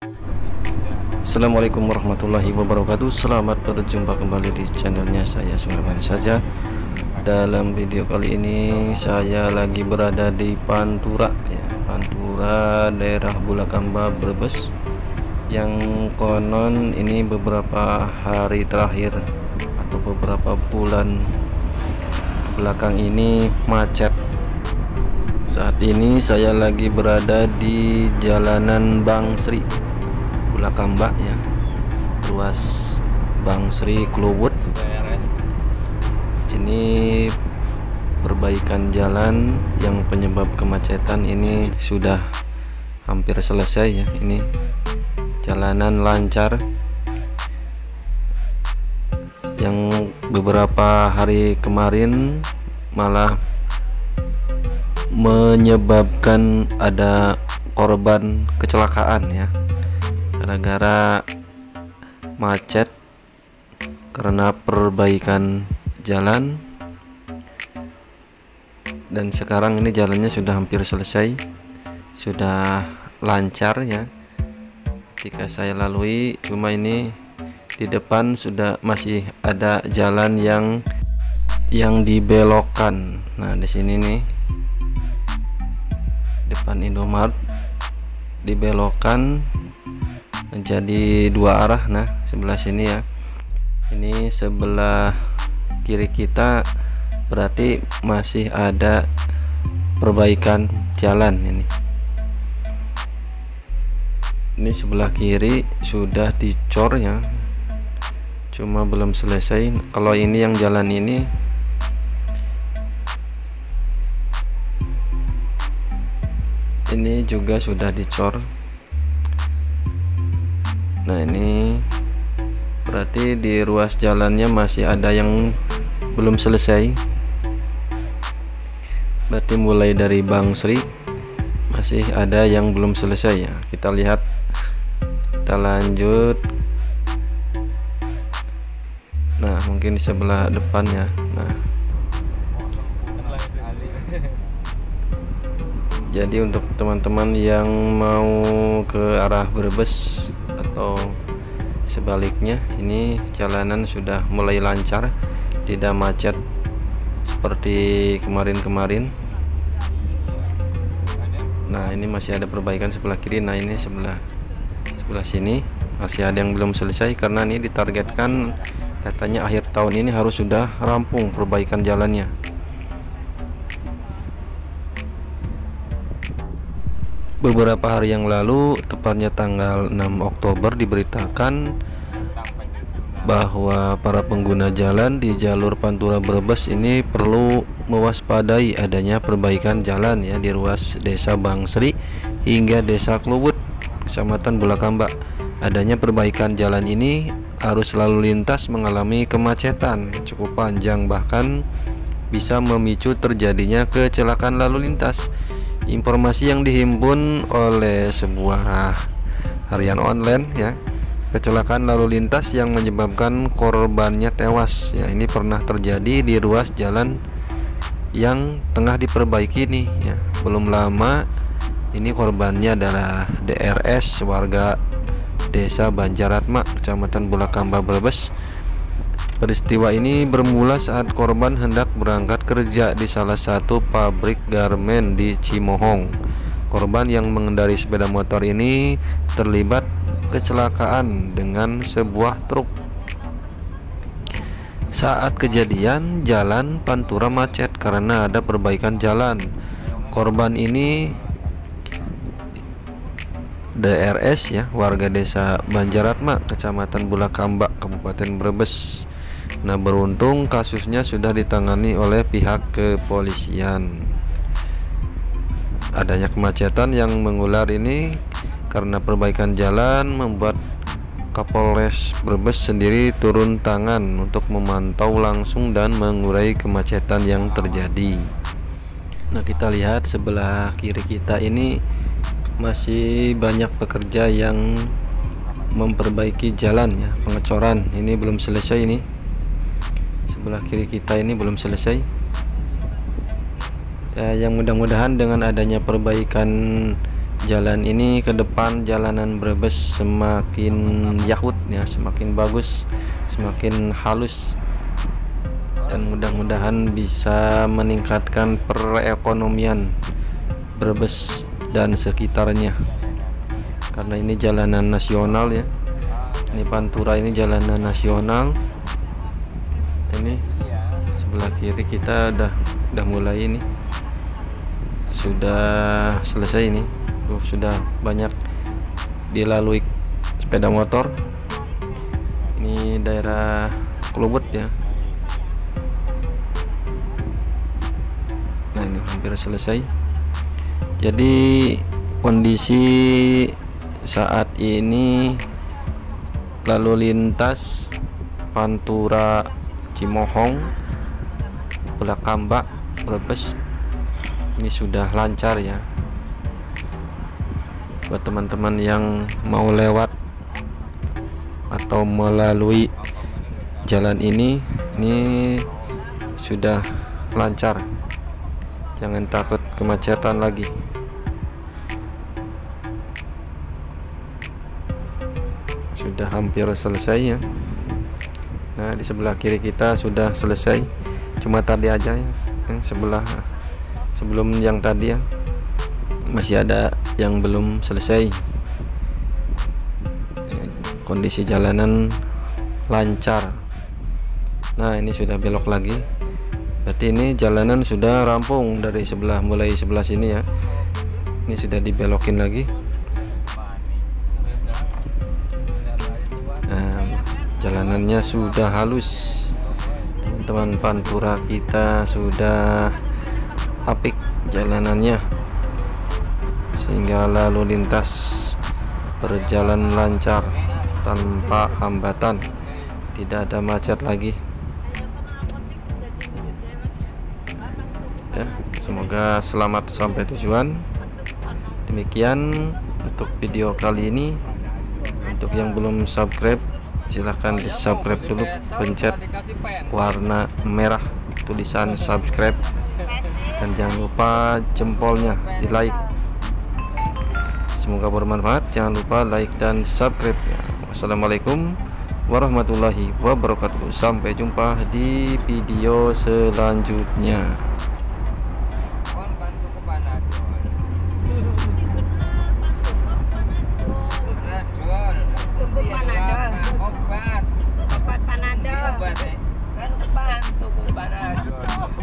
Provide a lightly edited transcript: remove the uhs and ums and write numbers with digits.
Assalamualaikum warahmatullahi wabarakatuh. Selamat berjumpa kembali di channelnya saya Sulaiman saja. Dalam video kali ini saya lagi berada di Pantura ya, Pantura daerah Bulakamba Brebes, yang konon ini beberapa hari terakhir atau beberapa bulan belakang ini macet. Saat ini saya lagi berada di jalanan Bang Sri Bulakamba ya, ruas Bang Sri Kluwut. Ini perbaikan jalan yang penyebab kemacetan ini sudah hampir selesai ya. Ini jalanan lancar, yang beberapa hari kemarin malah menyebabkan ada korban kecelakaan ya, gara-gara macet karena perbaikan jalan. Dan sekarang ini jalannya sudah hampir selesai, sudah lancar ya ketika saya lalui. Cuma ini di depan sudah masih ada jalan yang dibelokkan. Nah, di sini nih depan Indomaret dibelokkan menjadi dua arah. Nah, sebelah sini ya, ini sebelah kiri kita berarti masih ada perbaikan jalan. Ini sebelah kiri sudah dicor ya, cuma belum selesai. Kalau ini yang jalan ini juga sudah dicor. Nah, ini berarti di ruas jalannya masih ada yang belum selesai. Berarti mulai dari Bang Sri masih ada yang belum selesai ya. Kita lihat, kita lanjut. Nah, mungkin di sebelah depan ya. Nah, jadi untuk teman-teman yang mau ke arah Brebes atau sebaliknya, ini jalanan sudah mulai lancar, tidak macet seperti kemarin-kemarin. Nah, ini masih ada perbaikan sebelah kiri. Nah, ini sebelah sini masih ada yang belum selesai, karena ini ditargetkan katanya akhir tahun ini harus sudah rampung perbaikan jalannya. Beberapa hari yang lalu, tepatnya tanggal 6 Oktober, diberitakan bahwa para pengguna jalan di jalur Pantura Brebes ini perlu mewaspadai adanya perbaikan jalan ya di ruas Desa Bang Sri hingga Desa Kluwut, Kecamatan Bulakamba. Adanya perbaikan jalan ini, arus lalu lintas mengalami kemacetan cukup panjang, bahkan bisa memicu terjadinya kecelakaan lalu lintas. Informasi yang dihimpun oleh sebuah harian online ya, kecelakaan lalu lintas yang menyebabkan korbannya tewas ya, ini pernah terjadi di ruas jalan yang tengah diperbaiki nih ya. Belum lama ini korbannya adalah DRS, warga Desa Banjaratma, Kecamatan Bulakamba Brebes. Peristiwa ini bermula saat korban hendak berangkat kerja di salah satu pabrik garmen di Cimohong. Korban yang mengendarai sepeda motor ini terlibat kecelakaan dengan sebuah truk. Saat kejadian, jalan Pantura macet karena ada perbaikan jalan. Korban ini DRS ya, warga Desa Banjaratma, Kecamatan Bulakamba, Kabupaten Brebes. Nah, beruntung kasusnya sudah ditangani oleh pihak kepolisian. Adanya kemacetan yang mengular ini karena perbaikan jalan membuat Kapolres Brebes sendiri turun tangan untuk memantau langsung dan mengurai kemacetan yang terjadi. Nah, kita lihat sebelah kiri kita ini masih banyak pekerja yang memperbaiki jalan ya, pengecoran. Ini belum selesai ini. Sebelah kiri kita ini belum selesai ya, yang mudah-mudahan dengan adanya perbaikan jalan ini ke depan jalanan Brebes semakin yahut ya, semakin bagus, semakin halus, dan mudah-mudahan bisa meningkatkan perekonomian Brebes dan sekitarnya, karena ini jalanan nasional ya. Ini Pantura ini jalanan nasional. Ini sebelah kiri kita udah mulai ini, sudah selesai ini. Sudah banyak dilalui sepeda motor. Ini daerah Klubut ya. Nah, ini hampir selesai. Jadi kondisi saat ini lalu lintas Pantura Cimohong, Bulakamba, Brebes ini sudah lancar ya. Buat teman-teman yang mau lewat atau melalui jalan ini sudah lancar, jangan takut kemacetan lagi. Sudah hampir selesai ya. Nah, di sebelah kiri kita sudah selesai, cuma tadi aja ya, yang sebelum yang tadi ya, masih ada yang belum selesai. Kondisi jalanan lancar. Nah, ini sudah belok lagi, berarti ini jalanan sudah rampung dari mulai sebelah sini ya. Ini sudah dibelokin lagi. Nah, jalanannya sudah halus, teman-teman. Pantura kita sudah apik jalanannya, sehingga lalu lintas berjalan lancar tanpa hambatan, tidak ada macet lagi ya. Semoga selamat sampai tujuan. Demikian untuk video kali ini. Untuk yang belum subscribe, silahkan di subscribe dulu, pencet warna merah tulisan subscribe, dan jangan lupa jempolnya di like. Semoga bermanfaat. Jangan lupa like dan subscribe ya. Wassalamualaikum warahmatullahi wabarakatuh. Sampai jumpa di video selanjutnya. Obat Panadol. Kan bantu Panadol.